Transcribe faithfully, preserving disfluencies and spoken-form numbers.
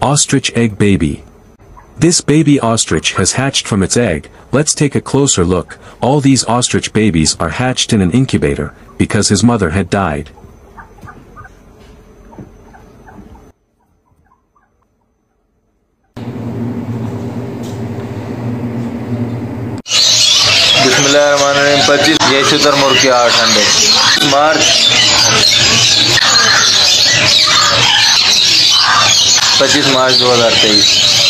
Ostrich egg baby. This baby ostrich has hatched from its egg. Let's take a closer look. All these ostrich babies are hatched in an incubator, because his mother had died. बिस्मिल्लाहिर्रहमानिर्रहीम। पच्चीस ये शुतुरमुर्ग के आठ अंडे। मार्च पच्चीस मार्च दो हजार तेईस।